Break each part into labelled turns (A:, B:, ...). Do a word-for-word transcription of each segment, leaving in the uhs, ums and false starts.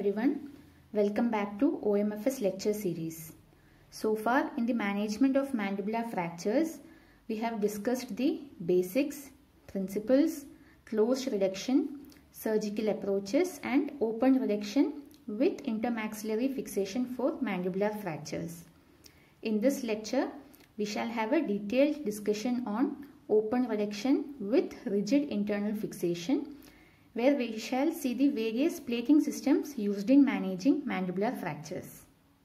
A: everyone, welcome back to O M F S lecture series. So far in the management of mandibular fractures, we have discussed the basics, principles, closed reduction, surgical approaches and open reduction with intermaxillary fixation for mandibular fractures. In this lecture, we shall have a detailed discussion on open reduction with rigid internal fixation, where we shall see the various plating systems used in managing mandibular fractures.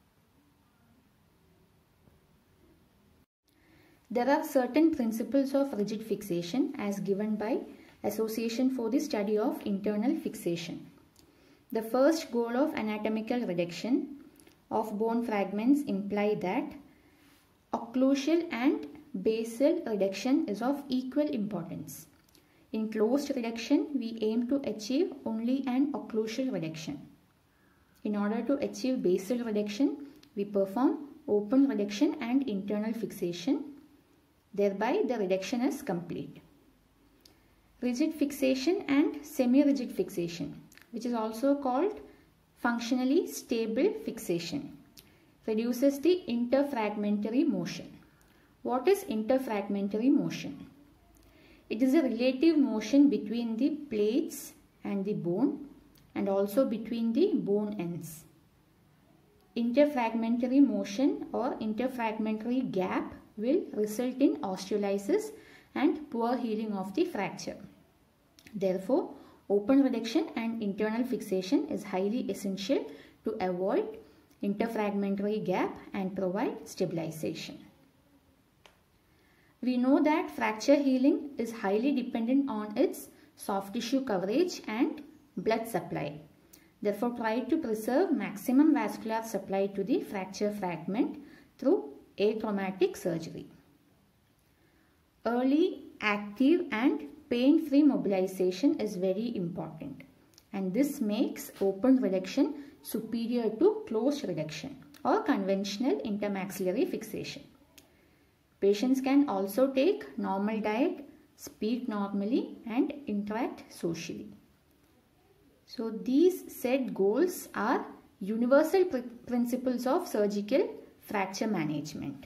A: There are certain principles of rigid fixation as given by Association for the Study of Internal Fixation. The first goal of anatomical reduction of bone fragments imply that occlusal and basal reduction is of equal importance. In closed reduction, we aim to achieve only an occlusal reduction. In order to achieve basal reduction, we perform open reduction and internal fixation. Thereby, the reduction is complete. Rigid fixation and semi-rigid fixation, which is also called functionally stable fixation, reduces the interfragmentary motion. What is interfragmentary motion? It is a relative motion between the plates and the bone and also between the bone ends. Interfragmentary motion or interfragmentary gap will result in osteolysis and poor healing of the fracture. Therefore, open reduction and internal fixation is highly essential to avoid interfragmentary gap and provide stabilization. We know that fracture healing is highly dependent on its soft tissue coverage and blood supply. Therefore, try to preserve maximum vascular supply to the fracture fragment through atraumatic surgery. Early, active and pain-free mobilization is very important, and this makes open reduction superior to closed reduction or conventional intermaxillary fixation. Patients can also take normal diet, speak normally and interact socially. So these set goals are universal pr principles of surgical fracture management.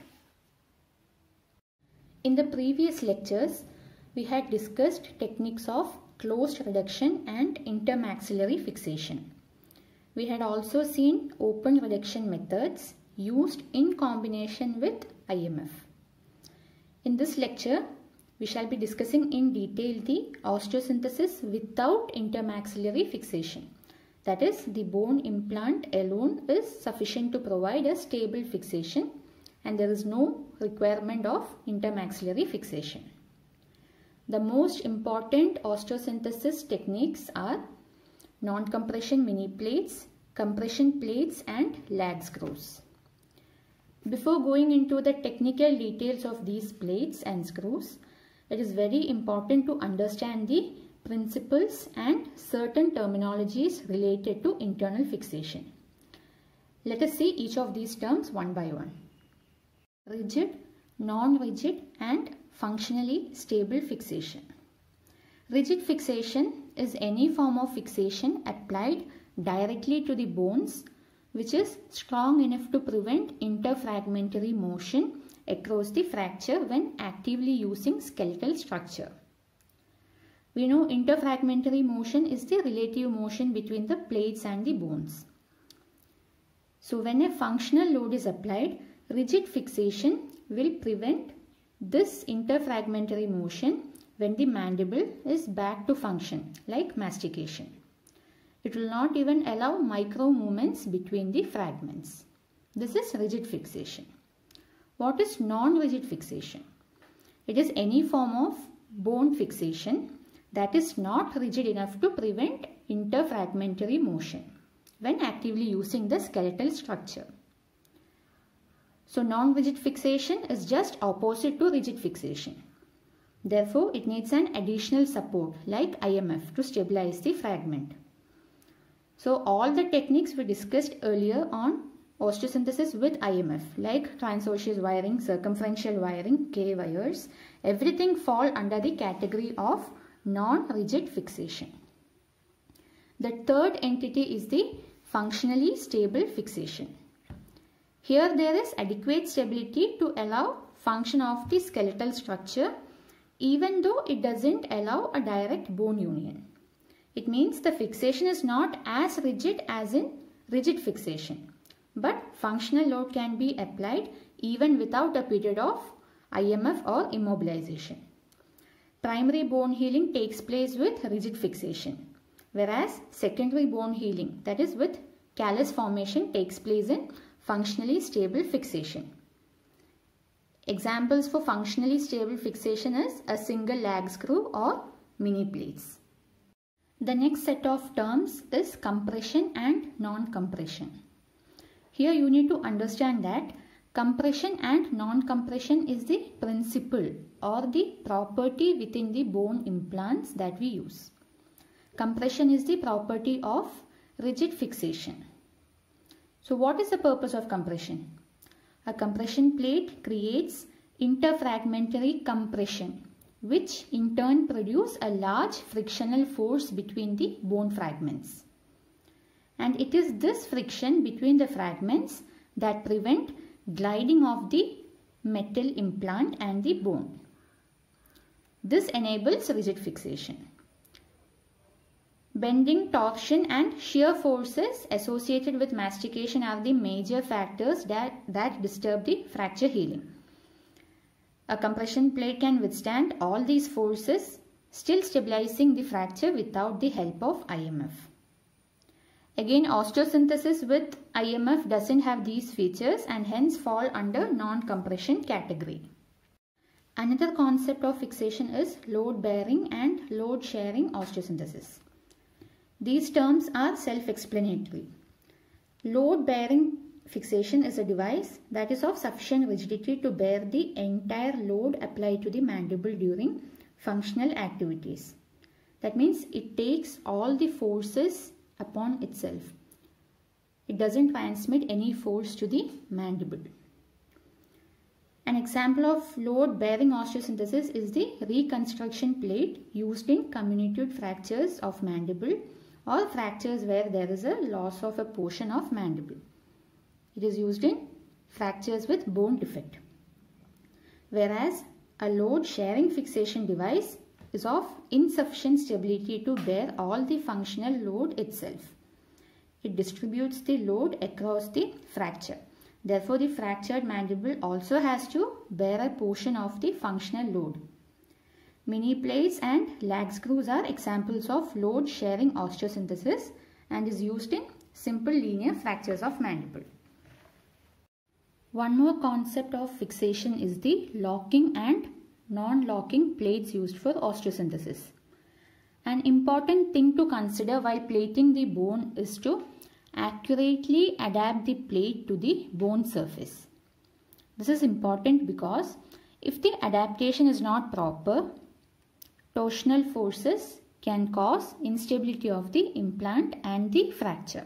A: In the previous lectures, we had discussed techniques of closed reduction and intermaxillary fixation. We had also seen open reduction methods used in combination with I M F. In this lecture, we shall be discussing in detail the osteosynthesis without intermaxillary fixation. That is, the bone implant alone is sufficient to provide a stable fixation and there is no requirement of intermaxillary fixation. The most important osteosynthesis techniques are non-compression mini plates, compression plates and lag screws. Before going into the technical details of these plates and screws, it is very important to understand the principles and certain terminologies related to internal fixation. Let us see each of these terms one by one. Rigid, non-rigid and functionally stable fixation. Rigid fixation is any form of fixation applied directly to the bones which is strong enough to prevent interfragmentary motion across the fracture when actively using skeletal structure. We know interfragmentary motion is the relative motion between the plates and the bones. So when a functional load is applied, rigid fixation will prevent this interfragmentary motion when the mandible is back to function, like mastication. It will not even allow micro movements between the fragments. This is rigid fixation. What is non-rigid fixation? It is any form of bone fixation that is not rigid enough to prevent interfragmentary motion when actively using the skeletal structure. So non-rigid fixation is just opposite to rigid fixation. Therefore, it needs an additional support like I M F to stabilize the fragment. So all the techniques we discussed earlier on osteosynthesis with I M F like transosseous wiring, circumferential wiring, K wires, everything fall under the category of non-rigid fixation. The third entity is the functionally stable fixation. Here there is adequate stability to allow function of the skeletal structure even though it doesn't allow a direct bone union. It means the fixation is not as rigid as in rigid fixation, but functional load can be applied even without a period of I M F or immobilization. Primary bone healing takes place with rigid fixation, whereas secondary bone healing, that is with callus formation, takes place in functionally stable fixation. Examples for functionally stable fixation is a single lag screw or mini plates. The next set of terms is compression and non-compression. Here you need to understand that compression and non-compression is the principle or the property within the bone implants that we use. Compression is the property of rigid fixation. So what is the purpose of compression? A compression plate creates interfragmentary compression, which in turn produce a large frictional force between the bone fragments. And it is this friction between the fragments that prevent gliding of the metal implant and the bone. This enables rigid fixation. Bending, torsion and shear forces associated with mastication are the major factors that, that disturb the fracture healing. A compression plate can withstand all these forces, still stabilizing the fracture without the help of I M F. Again, osteosynthesis with I M F doesn't have these features and hence fall under non-compression category. Another concept of fixation is load-bearing and load-sharing osteosynthesis. These terms are self-explanatory. Load-bearing fixation is a device that is of sufficient rigidity to bear the entire load applied to the mandible during functional activities. That means it takes all the forces upon itself. It doesn't transmit any force to the mandible. An example of load-bearing osteosynthesis is the reconstruction plate used in comminuted fractures of mandible or fractures where there is a loss of a portion of mandible. It is used in fractures with bone defect. Whereas a load-sharing fixation device is of insufficient stability to bear all the functional load itself. It distributes the load across the fracture. Therefore, the fractured mandible also has to bear a portion of the functional load. Mini plates and lag screws are examples of load-sharing osteosynthesis and is used in simple linear fractures of mandible. One more concept of fixation is the locking and non-locking plates used for osteosynthesis. An important thing to consider while plating the bone is to accurately adapt the plate to the bone surface. This is important because if the adaptation is not proper, torsional forces can cause instability of the implant and the fracture.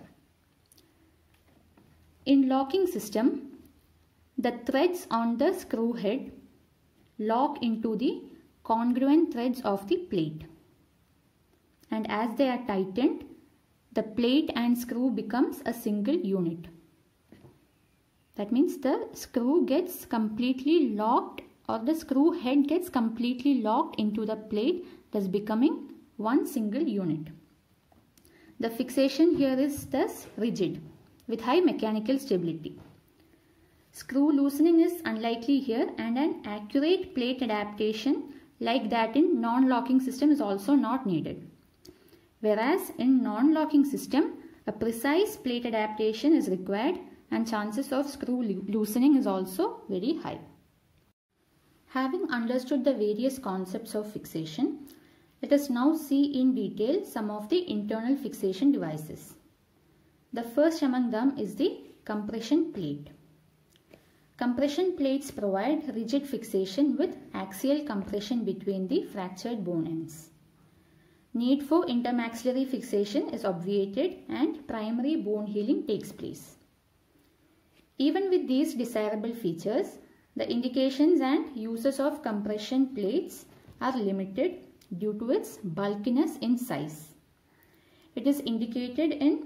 A: In locking system, the threads on the screw head lock into the congruent threads of the plate, and as they are tightened, the plate and screw becomes a single unit. That means the screw gets completely locked, or the screw head gets completely locked into the plate, thus becoming one single unit. The fixation here is thus rigid with high mechanical stability. Screw loosening is unlikely here, and an accurate plate adaptation like that in non-locking system is also not needed. Whereas in non-locking system, a precise plate adaptation is required and chances of screw loosening is also very high. Having understood the various concepts of fixation, let us now see in detail some of the internal fixation devices. The first among them is the compression plate. Compression plates provide rigid fixation with axial compression between the fractured bone ends. Need for intermaxillary fixation is obviated and primary bone healing takes place. Even with these desirable features, the indications and uses of compression plates are limited due to its bulkiness in size. It is indicated in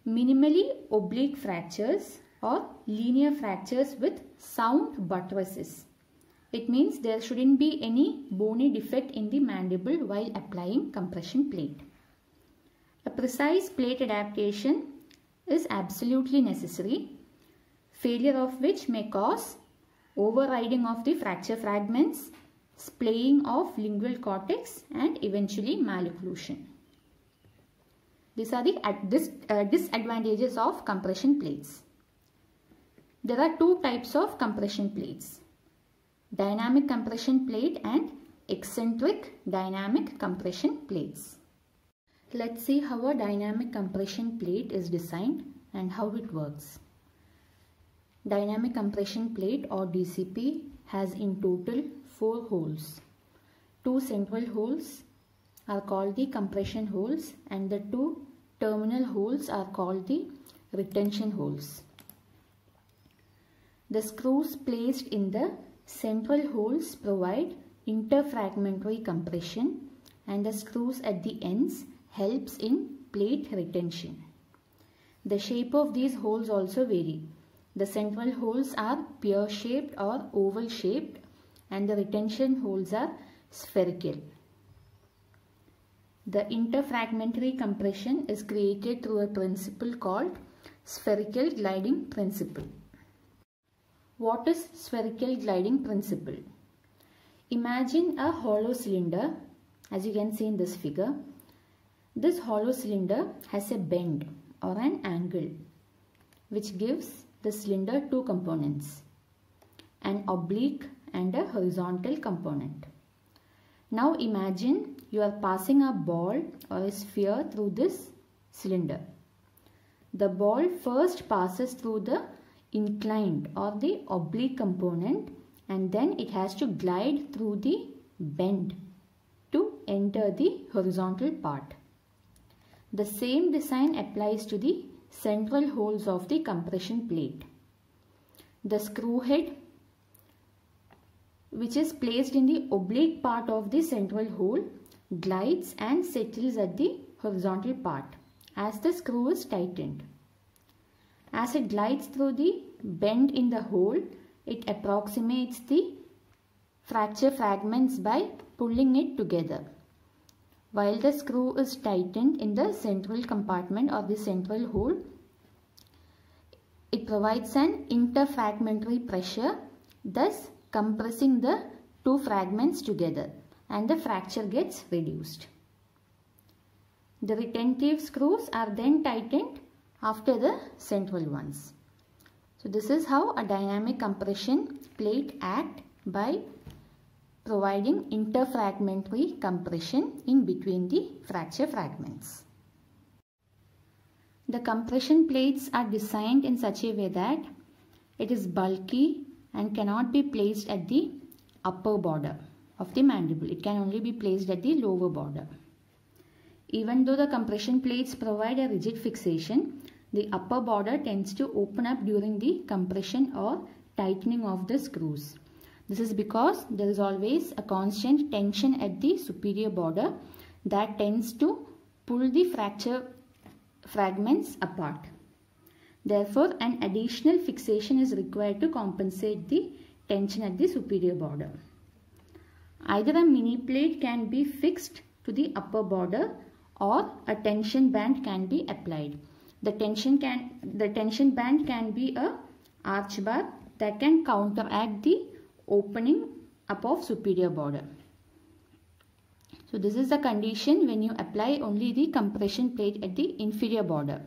A: minimally oblique fractures or linear fractures with sound buttresses. It means there shouldn't be any bony defect in the mandible while applying compression plate. A precise plate adaptation is absolutely necessary, failure of which may cause overriding of the fracture fragments, splaying of lingual cortex, and eventually malocclusion. These are the dis uh, disadvantages of compression plates. There are two types of compression plates: dynamic compression plate and eccentric dynamic compression plates. Let's see how a dynamic compression plate is designed and how it works. Dynamic compression plate or D C P has in total four holes. Two central holes are called the compression holes and the two terminal holes are called the retention holes. The screws placed in the central holes provide interfragmentary compression and the screws at the ends helps in plate retention. The shape of these holes also vary. The central holes are pear-shaped or oval-shaped and the retention holes are spherical. The interfragmentary compression is created through a principle called spherical gliding principle. What is spherical gliding principle? Imagine a hollow cylinder, as you can see in this figure. This hollow cylinder has a bend or an angle which gives the cylinder two components, an oblique and a horizontal component. Now imagine you are passing a ball or a sphere through this cylinder. The ball first passes through the inclined or the oblique component and then it has to glide through the bend to enter the horizontal part. The same design applies to the central holes of the compression plate. The screw head, which is placed in the oblique part of the central hole, glides and settles at the horizontal part as the screw is tightened. As it glides through the bend in the hole, it approximates the fracture fragments by pulling it together. While the screw is tightened in the central compartment or the central hole, it provides an interfragmentary pressure, thus compressing the two fragments together and the fracture gets reduced. The retentive screws are then tightened after the central ones. So this is how a dynamic compression plate acts by providing interfragmentary compression in between the fracture fragments. The compression plates are designed in such a way that it is bulky and cannot be placed at the upper border of the mandible. It can only be placed at the lower border. Even though the compression plates provide a rigid fixation, the upper border tends to open up during the compression or tightening of the screws. This is because there is always a constant tension at the superior border that tends to pull the fracture fragments apart. Therefore, an additional fixation is required to compensate the tension at the superior border. Either a mini plate can be fixed to the upper border or a tension band can be applied. The tension, can, the tension band can be a arch bar that can counteract the opening up of superior border. So this is the condition when you apply only the compression plate at the inferior border.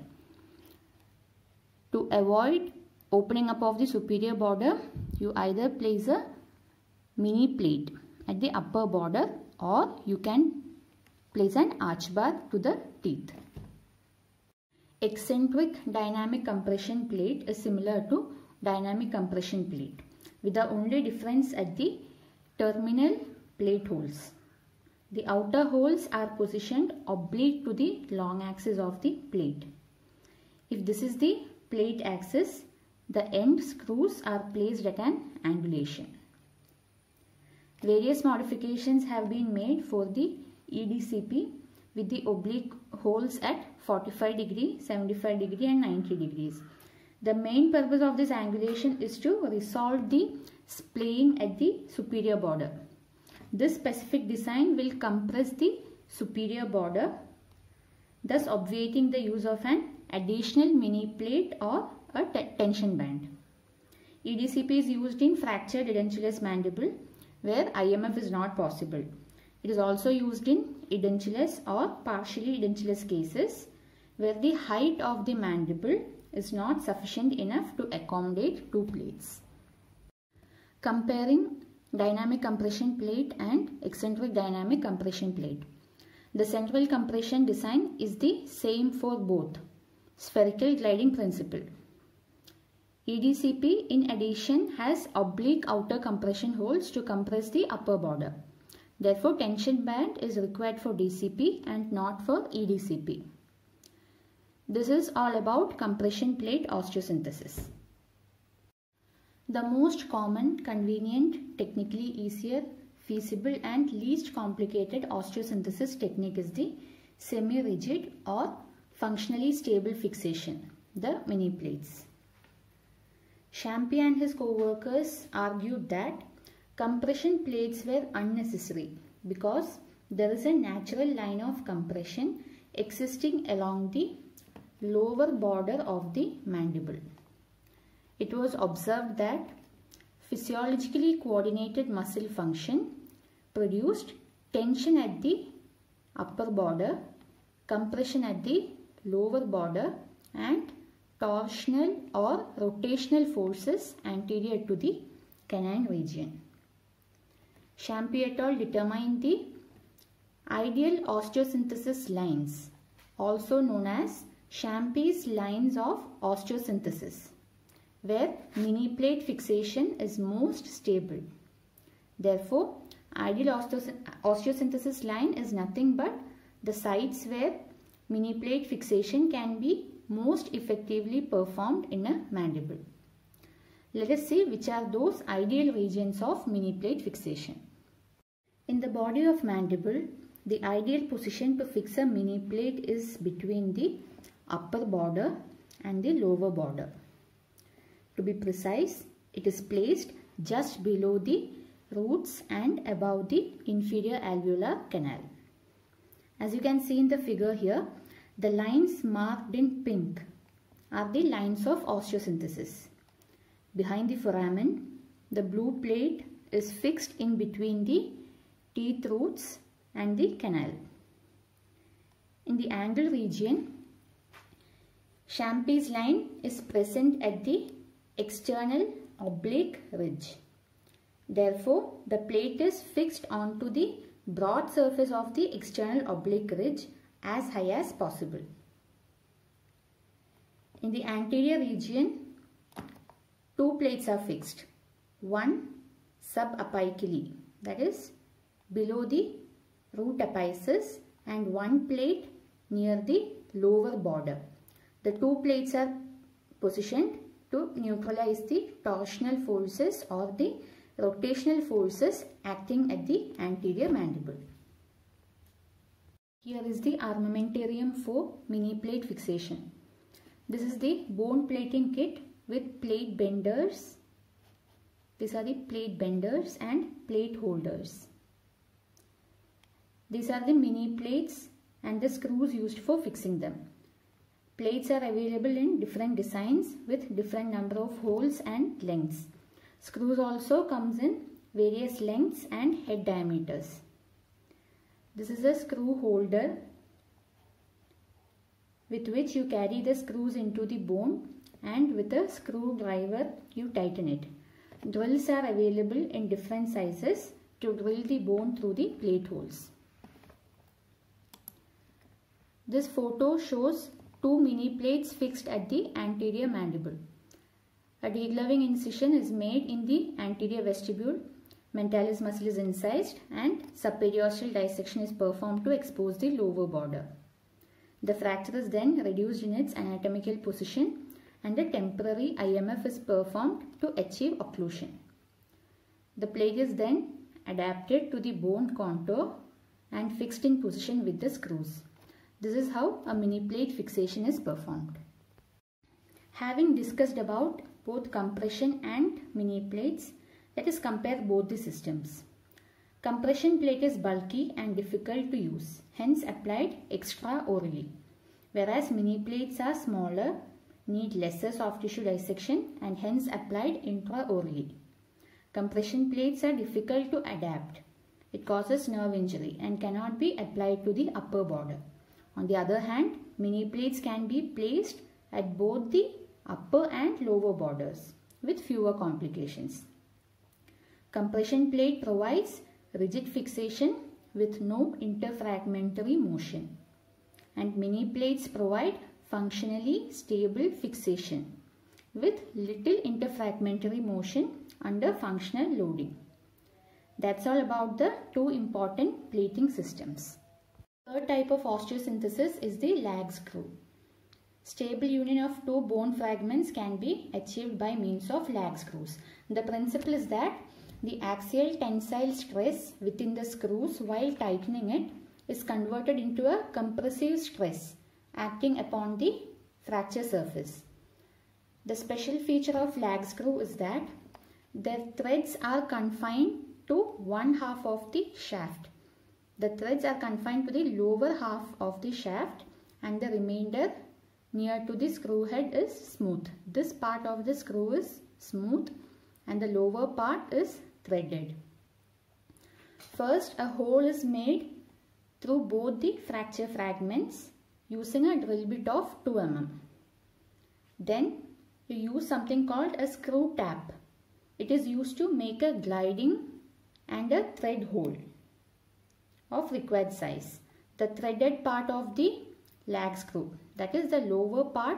A: To avoid opening up of the superior border, you either place a mini plate at the upper border or you can place an arch bar to the teeth. Eccentric dynamic compression plate is similar to dynamic compression plate, with the only difference at the terminal plate holes. The outer holes are positioned oblique to the long axis of the plate. If this is the plate axis, the end screws are placed at an angulation. Various modifications have been made for the E D C P with the oblique holes at forty-five degree, seventy-five degree and ninety degrees. The main purpose of this angulation is to resolve the splaying at the superior border. This specific design will compress the superior border, thus obviating the use of an additional mini plate or a tension band. E D C P is used in fractured edentulous mandible where I M F is not possible. It is also used in edentulous or partially edentulous cases where the height of the mandible is not sufficient enough to accommodate two plates. Comparing dynamic compression plate and eccentric dynamic compression plate. The central compression design is the same for both. Spherical gliding principle. E D C P in addition has oblique outer compression holes to compress the upper border. Therefore, tension band is required for D C P and not for E D C P. This is all about compression plate osteosynthesis. The most common, convenient, technically easier, feasible and least complicated osteosynthesis technique is the semi-rigid or functionally stable fixation, the mini plates. Champy and his co-workers argued that compression plates were unnecessary because there is a natural line of compression existing along the lower border of the mandible. It was observed that physiologically coordinated muscle function produced tension at the upper border, compression at the lower border and torsional or rotational forces anterior to the canine region. Champy et al. Determined the ideal osteosynthesis lines, also known as Champy's lines of osteosynthesis, where mini plate fixation is most stable. Therefore, ideal osteosynthesis line is nothing but the sites where mini plate fixation can be most effectively performed in a mandible. Let us see which are those ideal regions of mini plate fixation. In the body of mandible, the ideal position to fix a mini plate is between the upper border and the lower border. To be precise, it is placed just below the roots and above the inferior alveolar canal. As you can see in the figure here, the lines marked in pink are the lines of osteosynthesis. Behind the foramen, the blue plate is fixed in between the teeth roots and the canal. In the angle region, Champy's line is present at the external oblique ridge. Therefore, the plate is fixed onto the broad surface of the external oblique ridge as high as possible. In the anterior region, two plates are fixed. One subapically, that is below the root apices, and one plate near the lower border. The two plates are positioned to neutralize the torsional forces or the rotational forces acting at the anterior mandible. Here is the armamentarium for mini plate fixation. This is the bone plating kit with plate benders. These are the plate benders and plate holders. These are the mini plates and the screws used for fixing them. Plates are available in different designs with different number of holes and lengths. Screws also comes in various lengths and head diameters. This is a screw holder with which you carry the screws into the bone, and with a screwdriver you tighten it. Drills are available in different sizes to drill the bone through the plate holes. This photo shows two mini plates fixed at the anterior mandible. A degloving incision is made in the anterior vestibule, mentalis muscle is incised, and subperiosteal dissection is performed to expose the lower border. The fracture is then reduced in its anatomical position and a temporary I M F is performed to achieve occlusion. The plate is then adapted to the bone contour and fixed in position with the screws. This is how a mini plate fixation is performed. Having discussed about both compression and mini plates, let us compare both the systems. Compression plate is bulky and difficult to use, hence applied extraorally, whereas mini plates are smaller, need lesser soft tissue dissection and hence applied intraorally. Compression plates are difficult to adapt. It causes nerve injury and cannot be applied to the upper border. On the other hand, mini plates can be placed at both the upper and lower borders with fewer complications. Compression plate provides rigid fixation with no interfragmentary motion, and mini plates provide functionally stable fixation with little interfragmentary motion under functional loading. That's all about the two important plating systems. Third type of osteosynthesis is the lag screw. Stable union of two bone fragments can be achieved by means of lag screws. The principle is that the axial tensile stress within the screws while tightening it is converted into a compressive stress acting upon the fracture surface. The special feature of lag screw is that their threads are confined to one half of the shaft. The threads are confined to the lower half of the shaft and the remainder near to the screw head is smooth. This part of the screw is smooth and the lower part is threaded. First, a hole is made through both the fracture fragments using a drill bit of two millimeters. Then you use something called a screw tap. It is used to make a gliding and a thread hole of required size. The threaded part of the lag screw, that is the lower part,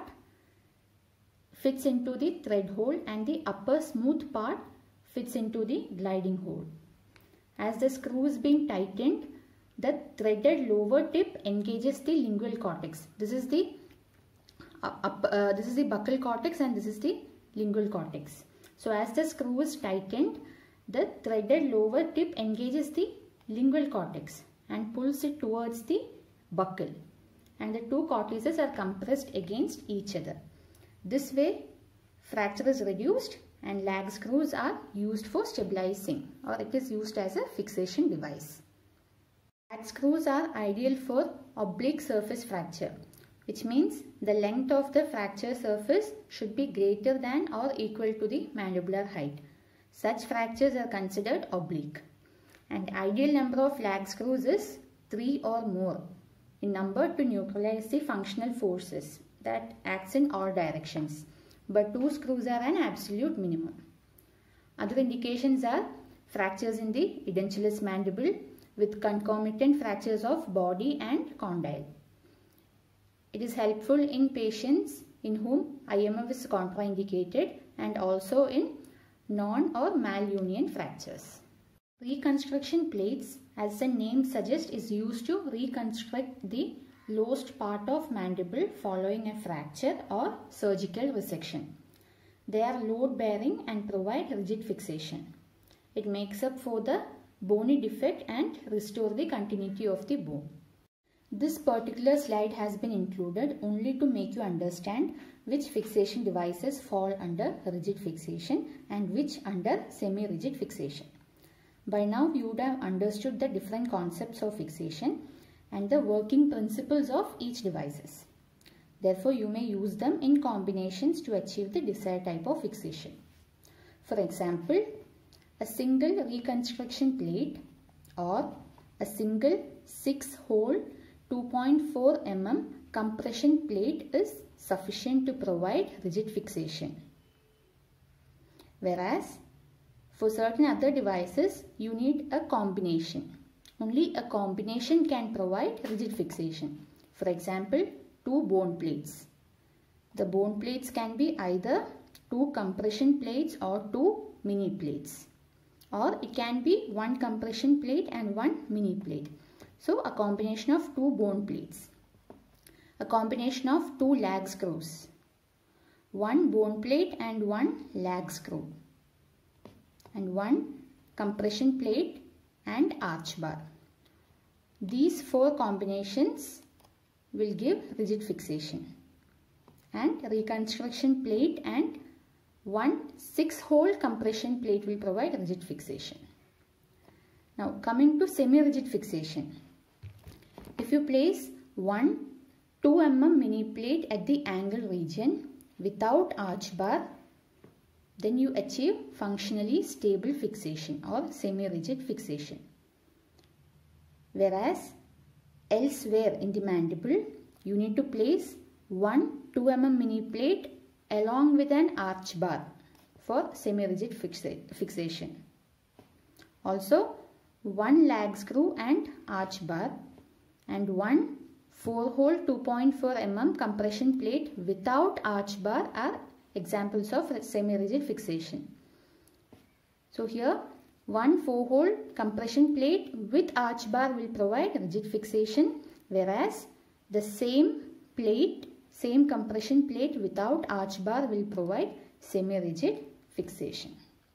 A: fits into the thread hole and the upper smooth part fits into the gliding hole. As the screw is being tightened, the threaded lower tip engages the lingual cortex. This is the uh, up, uh, this is the buccal cortex and this is the lingual cortex. So as the screw is tightened, the threaded lower tip engages the lingual cortex and pulls it towards the buccal, and the two cortices are compressed against each other. This way, fracture is reduced and lag screws are used for stabilizing, or it is used as a fixation device. Lag screws are ideal for oblique surface fracture, which means the length of the fracture surface should be greater than or equal to the mandibular height. Such fractures are considered oblique. And ideal number of lag screws is three or more in number to neutralize the functional forces that acts in all directions. But two screws are an absolute minimum. Other indications are fractures in the edentulous mandible with concomitant fractures of body and condyle. It is helpful in patients in whom I M F is contraindicated and also in non or malunion fractures. Reconstruction plates, as the name suggests, is used to reconstruct the lost part of mandible following a fracture or surgical resection. They are load bearing and provide rigid fixation. It makes up for the bony defect and restore the continuity of the bone. This particular slide has been included only to make you understand which fixation devices fall under rigid fixation and which under semi-rigid fixation. By now you would have understood the different concepts of fixation and the working principles of each devices. Therefore, you may use them in combinations to achieve the desired type of fixation. For example, a single reconstruction plate or a single six-hole two point four millimeter compression plate is sufficient to provide rigid fixation. Whereas, for certain other devices, you need a combination. Only a combination can provide rigid fixation. For example, two bone plates. The bone plates can be either two compression plates or two mini plates. Or it can be one compression plate and one mini plate. So, a combination of two bone plates. A combination of two lag screws. One bone plate and one lag screw. And one compression plate and arch bar. These four combinations will give rigid fixation, and reconstruction plate and one six hole compression plate will provide rigid fixation. Now coming to semi-rigid fixation. If you place one two millimeter mini plate at the angle region without arch bar, then you achieve functionally stable fixation or semi-rigid fixation. Whereas elsewhere in the mandible, you need to place one two millimeter mini plate along with an arch bar for semi-rigid fixa fixation. Also, one lag screw and arch bar and one four hole two point four millimeter compression plate without arch bar are examples of semi-rigid fixation. So here one four hole compression plate with arch bar will provide rigid fixation, whereas the same plate, same compression plate without arch bar will provide semi-rigid fixation.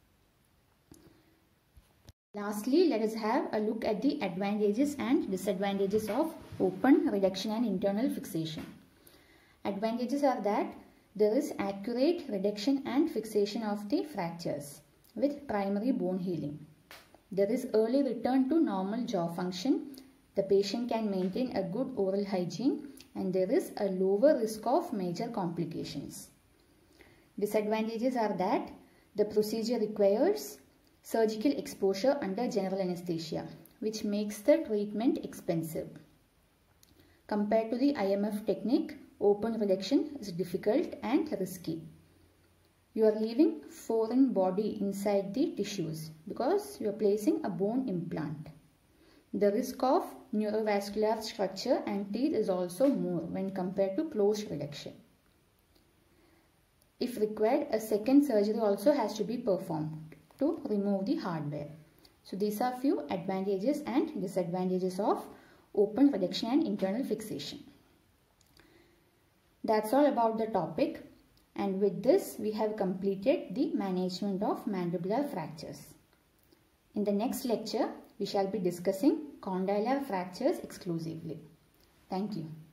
A: Lastly, let us have a look at the advantages and disadvantages of open reduction and internal fixation. Advantages are that there is accurate reduction and fixation of the fractures with primary bone healing. There is early return to normal jaw function. The patient can maintain a good oral hygiene, and there is a lower risk of major complications. Disadvantages are that the procedure requires surgical exposure under general anesthesia, which makes the treatment expensive. Compared to the I M F technique, open reduction is difficult and risky. You are leaving foreign body inside the tissues because you are placing a bone implant. The risk of neurovascular structure and teeth is also more when compared to closed reduction. If required, a second surgery also has to be performed to remove the hardware. So these are few advantages and disadvantages of open reduction and internal fixation. That's all about the topic, and with this we have completed the management of mandibular fractures. In the next lecture we shall be discussing condylar fractures exclusively. Thank you.